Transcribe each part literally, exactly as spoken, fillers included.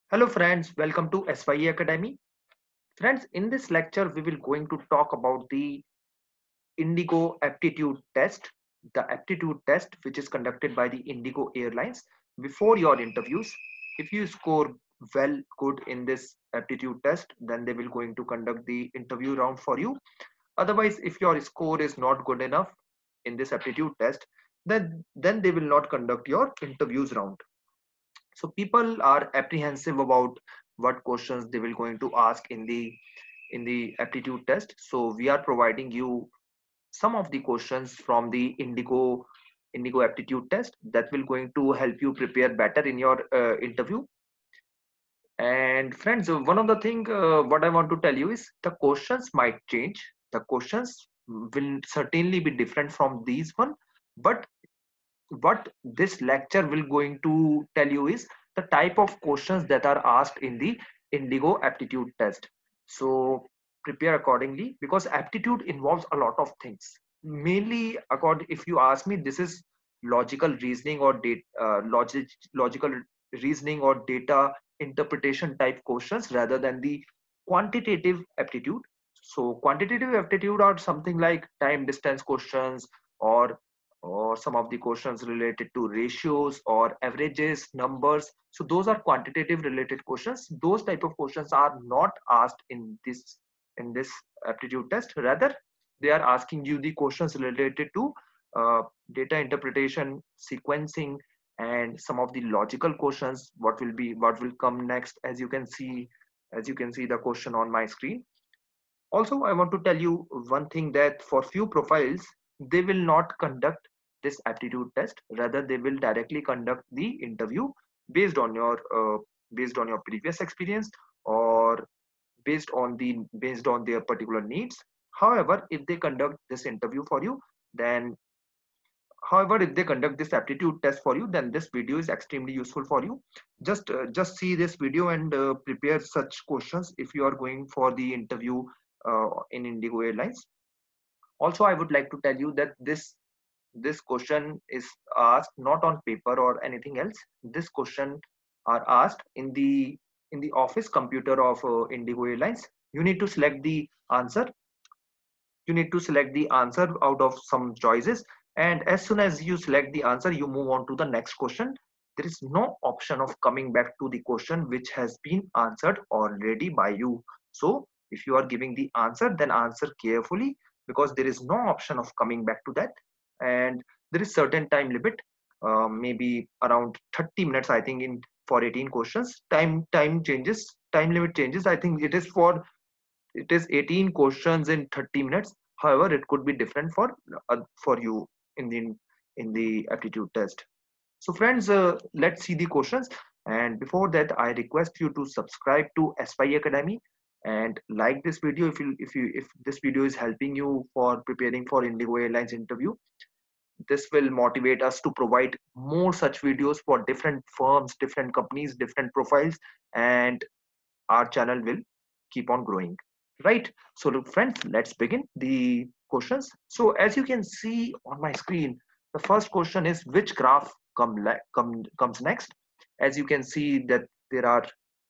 Hello friends, welcome to S Y E Academy. Friends, in this lecture we will going to talk about the Indigo aptitude test, the aptitude test which is conducted by the Indigo Airlines before your interviews. If you score well good in this aptitude test, then they will going to conduct the interview round for you. Otherwise, if your score is not good enough in this aptitude test, then then they will not conduct your interviews round. So people are apprehensive about what questions they will going to ask in the in the aptitude test. So we are providing you some of the questions from the indigo indigo aptitude test that will going to help you prepare better in your uh, interview. And friends, uh, one of the thing uh, what I want to tell you is the questions might change. The questions will certainly be different from these one, but what this lecture will going to tell you is the type of questions that are asked in the indigo aptitude test. So prepare accordingly, because aptitude involves a lot of things. Mainly, according, if you ask me, this is logical reasoning or data uh, logic logical reasoning or data interpretation type questions rather than the quantitative aptitude. So quantitative aptitude are something like time distance questions, or or some of the questions related to ratios or averages, numbers. So those are quantitative related questions. Those type of questions are not asked in this in this aptitude test. Rather, they are asking you the questions related to uh, data interpretation, sequencing, and some of the logical questions. What will be what will come next? As you can see, as you can see the question on my screen. Also, I want to tell you one thing, that for few profiles, they will not conduct this aptitude test. Rather, they will directly conduct the interview based on your uh, based on your previous experience, or based on the based on their particular needs. However, if they conduct this interview for you, then however if they conduct this aptitude test for you, then this video is extremely useful for you. Just uh, just see this video and uh, prepare such questions if you are going for the interview uh, in Indigo Airlines. Also, I would like to tell you that this this question is asked not on paper or anything else. This question are asked in the in the office computer of uh, Indigo Airlines. You need to select the answer. You need to select the answer out of some choices, and as soon as you select the answer, you move on to the next question. There is no option of coming back to the question which has been answered already by you. So if you are giving the answer, then answer carefully, because there is no option of coming back to that. And there is certain time limit, uh, maybe around thirty minutes, I think, in for eighteen questions. Time time changes time limit changes. I think it is for it is eighteen questions in thirty minutes. However, it could be different for uh, for you in the in the aptitude test. So friends, uh, let's see the questions. And before that, I request you to subscribe to S Y Academy and like this video if you if you if this video is helping you for preparing for Indigo Airlines interview. This will motivate us to provide more such videos for different firms, different companies, different profiles, and our channel will keep on growing, right? So look, friends, let's begin the questions. So as you can see on my screen, the first question is, which graph come, come comes next? As you can see that there are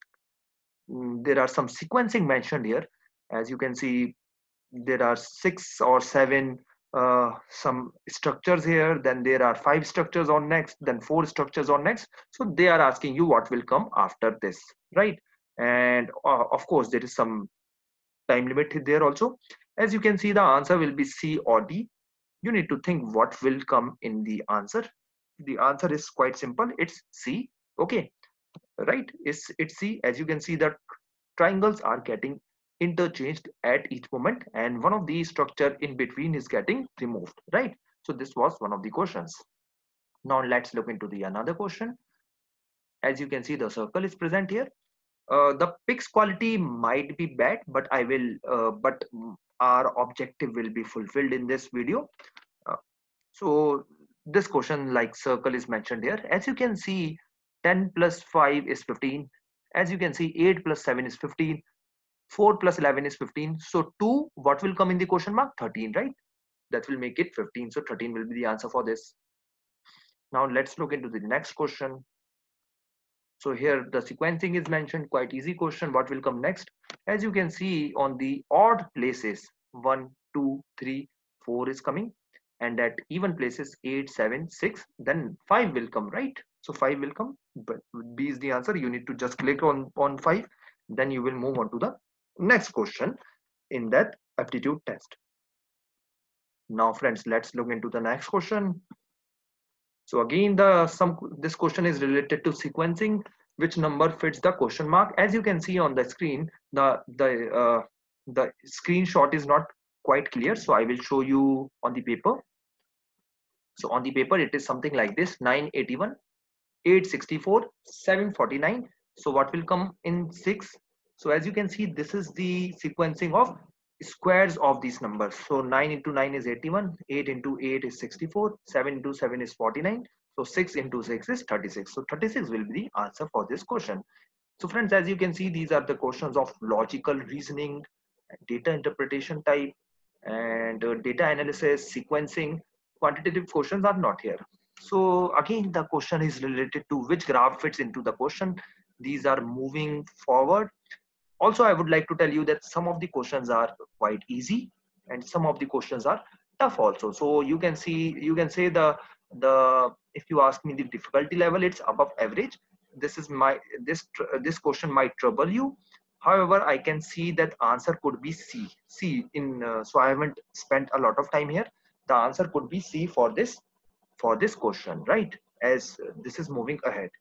mm, there are some sequencing mentioned here. As you can see, there are six or seven uh, some structures here, then there are five structures on next, then four structures on next. So they are asking you what will come after this, right? And uh, of course there is some time limit there also. As you can see, the answer will be C or D. You need to think what will come in the answer. The answer is quite simple, it's C. Okay, right, it's it's C. As you can see, the triangles are getting interchanged at each moment, and one of the structure in between is getting removed, right? So this was one of the questions. Now let's look into the another question. As you can see, the circle is present here. Uh, the pics quality might be bad, but I will uh, but mm, our objective will be fulfilled in this video. uh, so this question, like circle, is mentioned here. As you can see, ten plus five is fifteen. As you can see, eight plus seven is fifteen. four plus eleven is fifteen. So two, what will come in the question mark? thirteen, right? That will make it fifteen. So thirteen will be the answer for this. Now let's look into the next question. So here the sequencing is mentioned, quite easy question. What will come next? As you can see on the odd places, one, two, three, four is coming, and at even places eight, seven, six, then five will come, right? So five will come, but B is the answer. You need to just click on, on five, then you will move on to the next question in that aptitude test. Now friends, let's look into the next question. So again, the some this question is related to sequencing. Which number fits the question mark? As you can see on the screen, the the uh, the screenshot is not quite clear. So I will show you on the paper. So on the paper, it is something like this: nine eighty-one, eight sixty-four, seven forty-nine. So what will come in six? So as you can see, this is the sequencing of squares of these numbers. So nine into nine is eighty-one, eight into eight is sixty-four, seven into seven is forty-nine. So six into six is thirty-six. So thirty-six will be the answer for this question. So friends, as you can see, these are the questions of logical reasoning, data interpretation type, and uh, data analysis, sequencing. Quantitative questions are not here. So again, the question is related to which graph fits into the question. These are moving forward. Also, I would like to tell you that some of the questions are quite easy and some of the questions are tough also. So you can see, you can say the the if you ask me the difficulty level, it's above average. This is my this this question might trouble you. However, I can see that answer could be C. C in uh, so I haven't spent a lot of time here. The answer could be C for this for this question, right? As uh, this is moving ahead.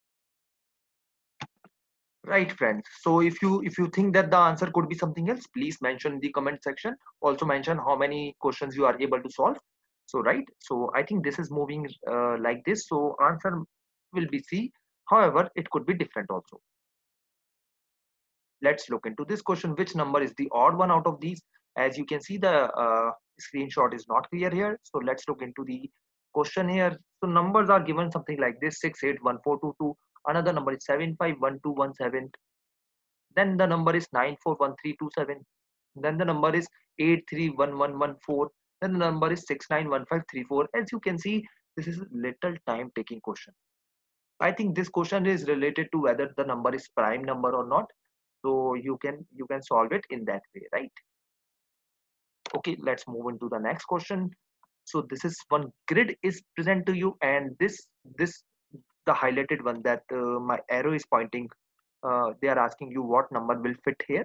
Right, friends. So if you if you think that the answer could be something else, please mention in the comment section. Also mention how many questions you are able to solve. So right. So I think this is moving uh, like this. So answer will be C. However, it could be different also. Let's look into this question. Which number is the odd one out of these? As you can see, the uh, screenshot is not clear here. So let's look into the question here. So numbers are given something like this: six eight one four two two. Another number is seven five one two one seven. Then the number is nine four one three two seven. Then the number is eight three one one one four. Then the number is six nine one five three four. As you can see, this is a little time taking question. I think this question is related to whether the number is prime number or not. So you can you can solve it in that way, right? Okay, let's move into the next question. So this is one grid is present to you, and this this the highlighted one that uh, my arrow is pointing. Uh, they are asking you what number will fit here.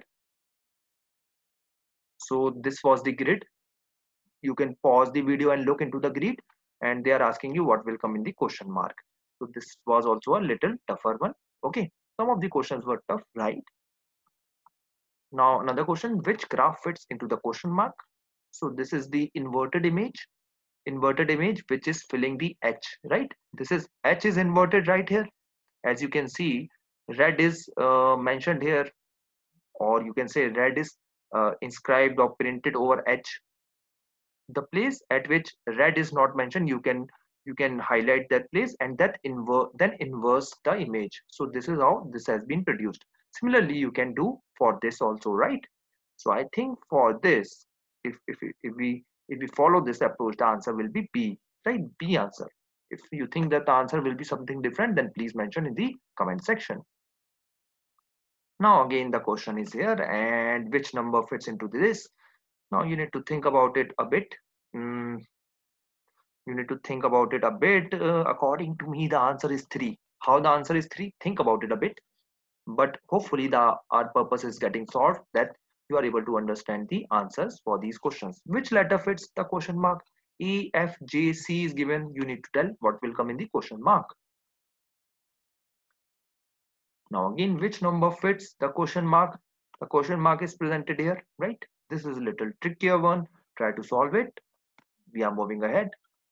So this was the grid. You can pause the video and look into the grid, and they are asking you what will come in the question mark. So this was also a little tougher one. Okay, some of the questions were tough, right? Now another question: which graph fits into the question mark? So this is the inverted image, inverted image which is filling the H, right? This is H is inverted right here. As you can see, red is uh, mentioned here, or you can say red is uh, inscribed or printed over H. The place at which red is not mentioned, you can you can highlight that place and that invert then inverse the image. So this is how this has been produced. Similarly, you can do for this also, right? So I think for this, if if, if we if we follow this approach, the answer will be B, right? B answer. If you think that the answer will be something different, then please mention in the comment section. Now again the question is here, and which number fits into this? Now you need to think about it a bit. Mm, you need to think about it a bit. Uh, according to me, the answer is three. How the answer is three? Think about it a bit. But hopefully the our purpose is getting solved, that you are able to understand the answers for these questions. Which letter fits the question mark? E, F, J, C is given. You need to tell what will come in the question mark. Now again, which number fits the question mark? The question mark is presented here, right? This is a little trickier one. Try to solve it. We are moving ahead.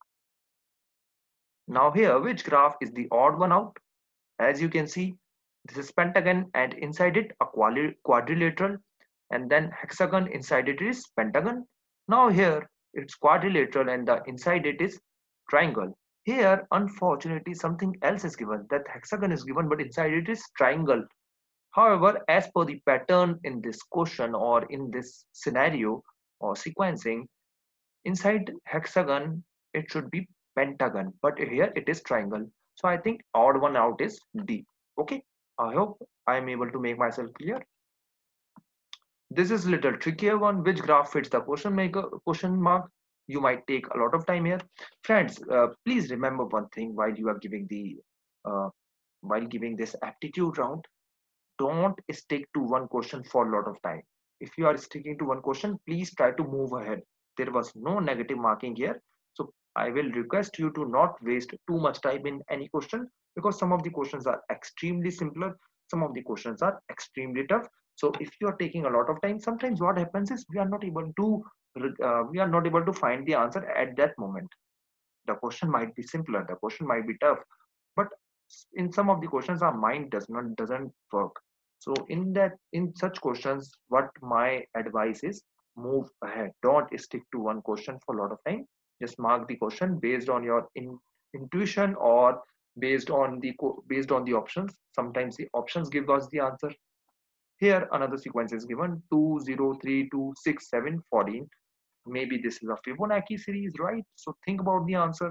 Now here, which graph is the odd one out? As you can see, this is pentagon and inside it a quadrilateral, and then hexagon inside it is pentagon. Now here it's quadrilateral and the inside it is triangle. Here unfortunately something else is given, that hexagon is given but inside it is triangle. However, as per the pattern in this question or in this scenario or sequencing, inside hexagon it should be pentagon, but here it is triangle. So I think odd one out is D. Okay, I hope I am able to make myself clear. This is little trickier one. Which graph fits the question maker question mark? You might take a lot of time here. Friends, uh, please remember one thing while you are giving the uh, while giving this aptitude round. Don't stick to one question for a lot of time. If you are sticking to one question, please try to move ahead. There was no negative marking here. So I will request you to not waste too much time in any question, because some of the questions are extremely simpler. Some of the questions are extremely tough. So if you are taking a lot of time, sometimes what happens is we are not able to uh, we are not able to find the answer at that moment. The question might be simpler, the question might be tough, but in some of the questions our mind does not doesn't work. So in that in such questions, what my advice is, move ahead. Don't stick to one question for a lot of time. Just mark the question based on your in, intuition, or based on the based on the options. Sometimes the options give us the answer. Here another sequence is given: two zero three two six seven fourteen. Maybe this is a Fibonacci series, right? So think about the answer.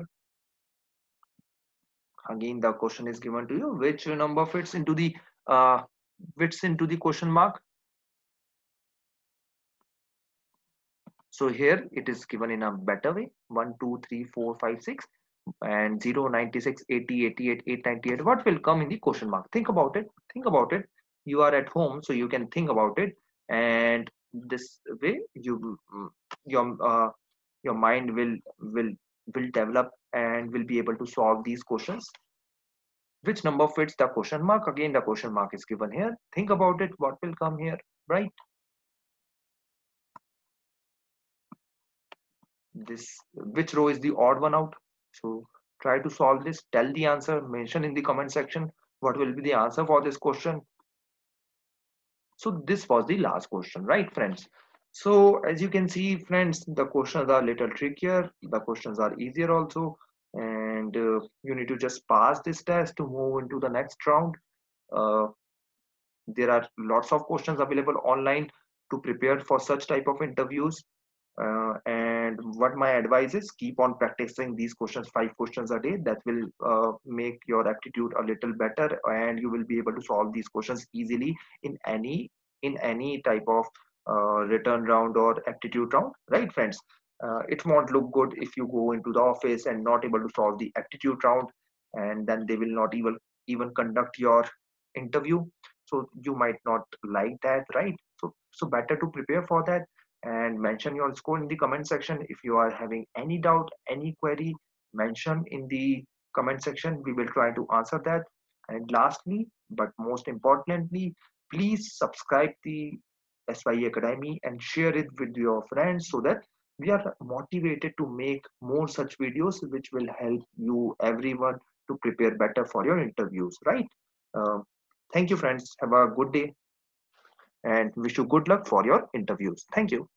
Again, the question is given to you: which number fits into the uh, fits into the question mark? So here it is given in a better way: one two three four five six and zero ninety-six eighty eighty-eight eight ninety-eight. What will come in the question mark? Think about it. Think about it. You are at home, so you can think about it, and this way you your uh, your mind will will will develop and will be able to solve these questions. Which number fits the question mark? Again, the question mark is given here. Think about it. What will come here, right? This, which row is the odd one out? So try to solve this. Tell the answer. Mention in the comment section what will be the answer for this question. So this was the last question, right, friends? So as you can see, friends, the questions are a little trickier. The questions are easier also, and uh, you need to just pass this test to move into the next round. Uh, there are lots of questions available online to prepare for such type of interviews, uh, and what my advice is, keep on practicing these questions, five questions a day. That will uh, make your aptitude a little better, and you will be able to solve these questions easily in any in any type of uh, return round or aptitude round, right, friends? Uh, it won't look good if you go into the office and not able to solve the aptitude round, and then they will not even even conduct your interview. So you might not like that, right? So so better to prepare for that, and mention your score in the comment section. If you are having any doubt, any query, mention in the comment section. We will try to answer that. And lastly, but most importantly, please subscribe the S Y E Academy and share it with your friends, so that we are motivated to make more such videos which will help you everyone to prepare better for your interviews, right? uh, Thank you, friends. Have a good day, and wish you good luck for your interviews. Thank you.